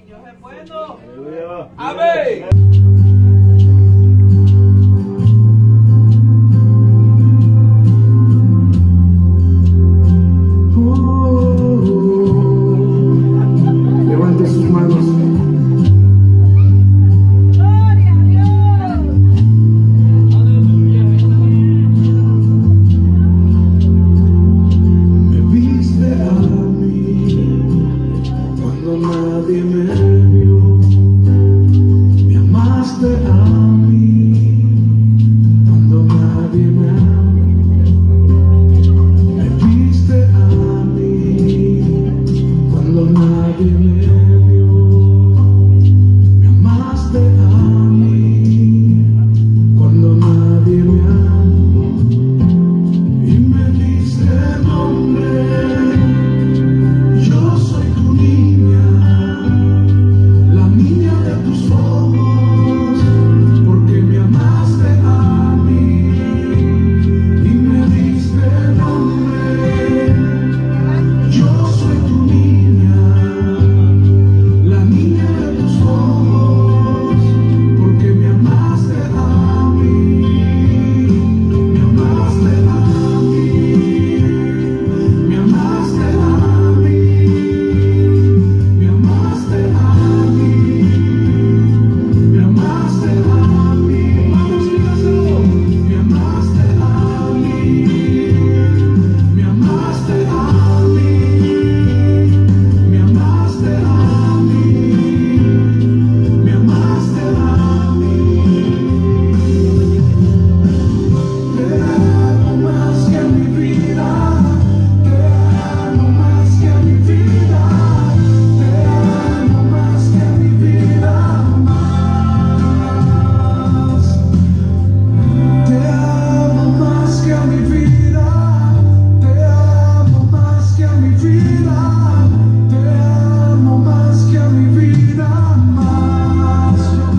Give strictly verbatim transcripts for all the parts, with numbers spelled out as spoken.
Dios es bueno. Aleluya. Amén. Levante sus manos. Gloria a Dios. Aleluya. Me viste a mí cuando nadie me vio. Me amaste a mí cuando nadie me amó. Me viste a mí cuando nadie me vio. Me amaste a mí cuando nadie me amó. Y me diste nombre. Yo soy tu niña, la niña de tus ojos, porque me amaste a mí y me diste nombre. Yo soy tu niña, la niña de tus ojos, porque me amaste a mí, me amaste a mí, me amaste a mí, me amaste a mí, me amaste a mí, vamos a dígaselo, me amaste a mí, me amaste a mí, me amaste a mí, me amaste a mí. Te amo más que a mi vida, te amo más que a mi vida, te amo más que a mi vida más. Te amo más que a mi vida, te amo más que a mi vida, te amo más que a mi vida más.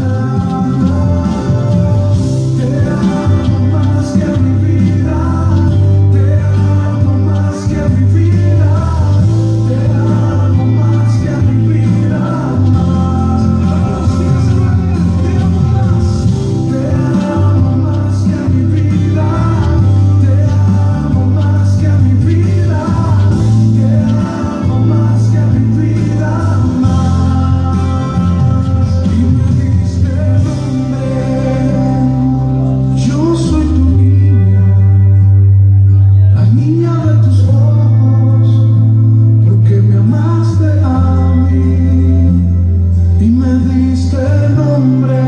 Te amo más que a mi vida, te amo más que a mi vida, te amo más que a mi vida más. Te amo más, te amo más que a mi vida, te amo más que a mi vida, te amo más que a mi vida más. Y me diste nombre. Yo soy tu niña, la niña de tus ojos, porque me amaste a mí y me diste nombre.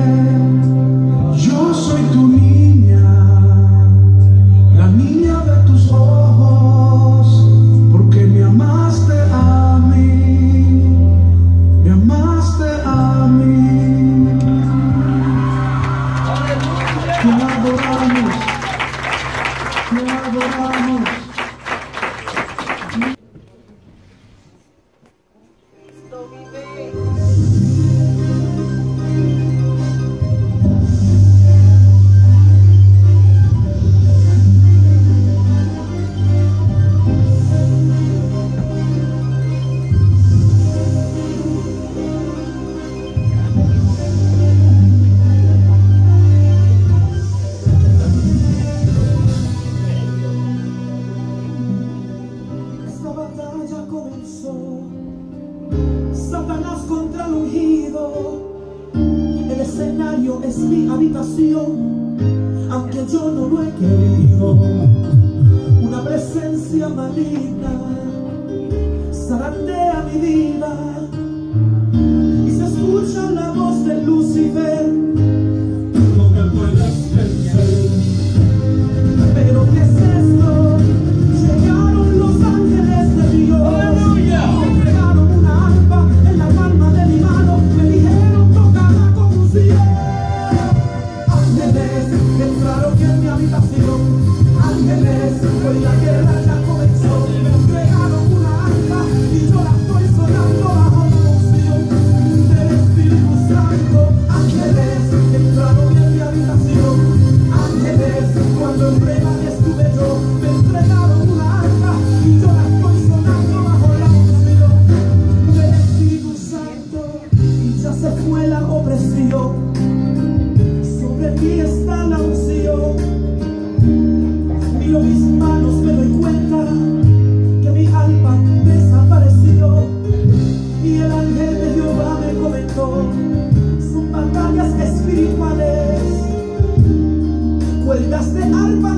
Yo soy tu niña, la niña de tus ojos, porque me amaste a mí, me amaste a mí. Te adoramos, te adoramos. Cristo vive. Esta batalla comenzó, Satanás contra el ungido. El escenario es mi habitación, aunque yo no lo he querido. Una presencia maligna zarandea mi vida y se escucha la voz de Lucifer. No me puedes vencer. Pero ¿qué es esto? Llegaron los ángeles de Dios. Aleluya. Me entregaron una arpa en la palma de mi mano. Me dijeron tócala con un cien. Ángeles entraron en mi habitación. Ángeles, hoy la guerra ya comenzó. Me entregaron una arpa y yo la estoy sonando bajo la unción del Espíritu Santo. Ángeles entraron en mi habitación. Ángeles, cuando en prueba estuve yo, me entregaron una arpa y yo la estoy sonando bajo la unción del Espíritu Santo.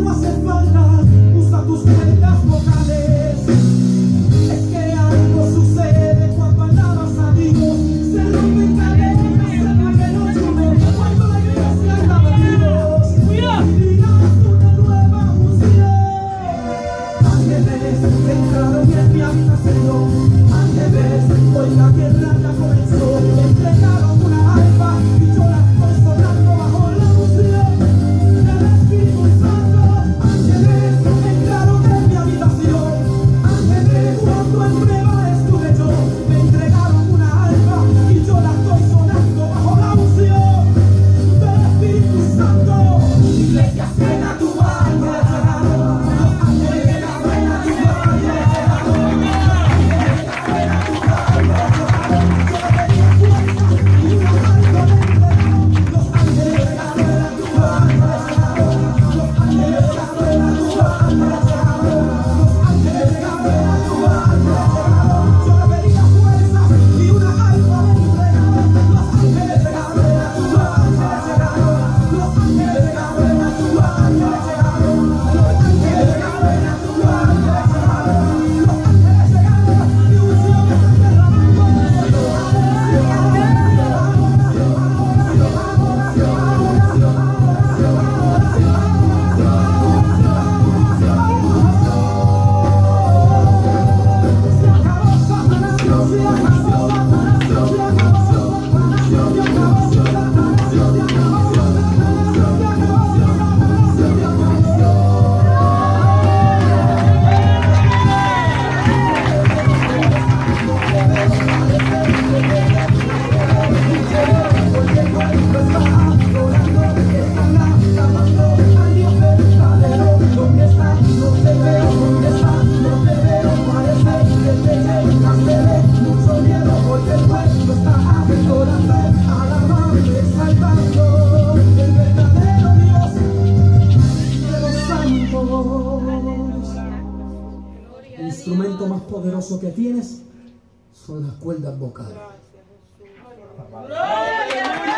no hace falta, usa tus cuerdas vocales. Es que algo sucede cuando alabas a Dios. Se rompen cadenas, se apagan los lluvia. Cuando la iglesia alaba a Dios, vivirás una nueva unción. Ángeles entraron en mi habitación. Ángeles, hoy la guerra ya comenzó. Entregaron una alfa y yo la estoy sonando bajo la unción del Espíritu Santo. Ángeles entraron en mi habitación. Ángeles, cuando en prueba estuve yo, me entregaron una alfa y yo la estoy sonando bajo la unción del Espíritu Santo. Iglesia, suena tu alma. Los ángeles, suena tu alma. El instrumento más poderoso que tienes son las cuerdas vocales. Gloria a Dios.